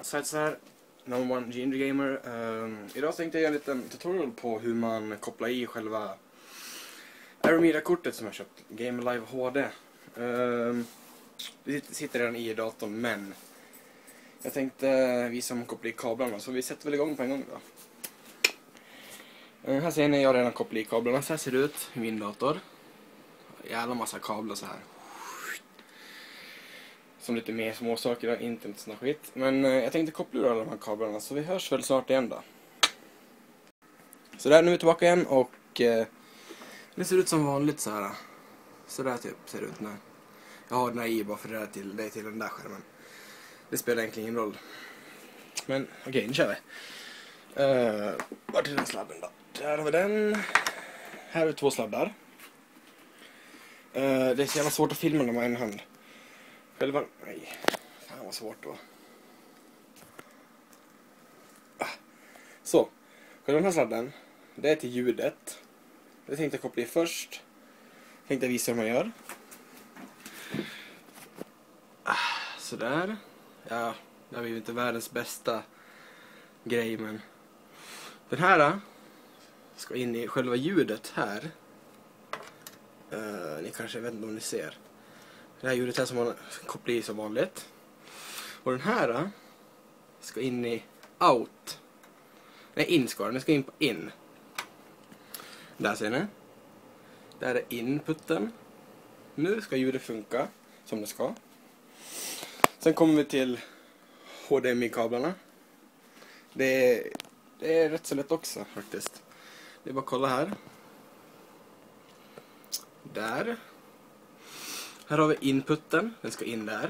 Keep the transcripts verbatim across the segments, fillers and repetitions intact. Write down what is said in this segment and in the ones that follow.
så här, number one Ginger Gamer. Um, idag tänkte jag göra en liten tutorial på hur man kopplar i själva Aramida-kortet som jag köpt, Game Live H D. Um, det sitter redan i datorn, men jag tänkte visa om man kopplar i kablarna, så vi sätter väl igång på en gång då. Uh, här ser ni, jag har redan kopplat i kablarna, så här ser det ut i min dator. Jävla massa kablar så här. Som lite mer små saker, inte lite sån skit. Men uh, jag tänkte koppla ur alla de här kablarna, så vi hörs väl snart igen då. Så där, nu är vi tillbaka igen och uh, det ser ut som vanligt så här. Så där typ ser det ut nu. Jag har den här i bara för det är till, det är till den där skärmen. Det spelar egentligen ingen roll. Men okej, okay, nu kör vi. Uh, vart är den sladden då? Där har vi den. Här har vi två sladdar. Uh, det är så jävla svårt att filma när man har en hand. Själva... Nej, fan vad svårt då. Ah. Så, själva den här sladden, det är till ljudet. Det tänkte jag koppla i först. Tänkte jag visa hur man gör. Ah, sådär. Ja, det har ju inte världens bästa grej, men den här ska in i själva ljudet här. Uh, ni kanske vet inte om ni ser. Det här ljudet här som man kopplar i som vanligt. Och den här ska in i out. Nej, in ska den. Den ska in på in. Där ser ni. Där är inputen. Nu ska ljudet funka som det ska. Sen kommer vi till H D M I-kablarna. Det är, det är rätt så lätt också faktiskt. Det är bara att kolla här. Där. Här har vi inputen. Den ska in där.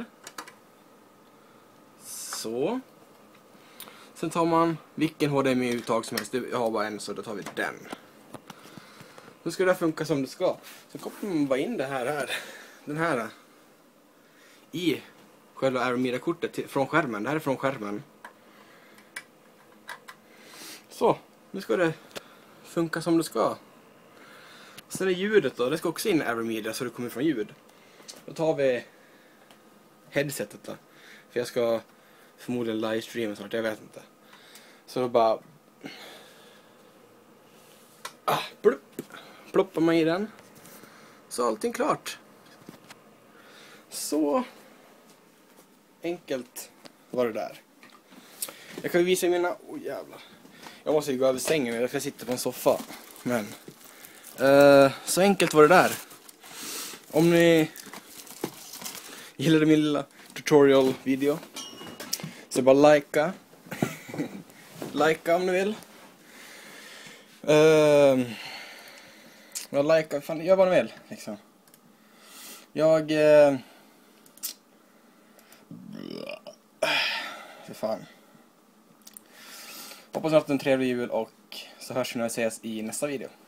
Så. Sen tar man vilken H D M I-uttag som helst. Jag har bara en, så då tar vi den. Nu ska det funka som det ska. Så kopplar man bara in det här, här. Den här. I själva Aramida-kortet från skärmen. Det här är från skärmen. Så. Nu ska det funka som det ska. Sen är ljudet då. Det ska också in i Aramida så det kommer från ljud. Då tar vi headsetet då. För jag ska förmodligen livestreama snart, jag vet inte. Så då bara... Ah, plupp. Ploppar man i den. Så allting klart. Så enkelt var det där. Jag kan visa mina... Åh oh, jävlar. Jag måste ju gå över sängen eller jag sitter på en soffa. Men... Uh, så enkelt var det där. Om ni gillade min lilla tutorial-video, så bara likea. Likea om ni vill. Uh, jag likea, fan, gör vad ni vill liksom. Jag uh, för fan. Hoppas ni har haft en trevlig jul och så hörs vi när vi ses i nästa video.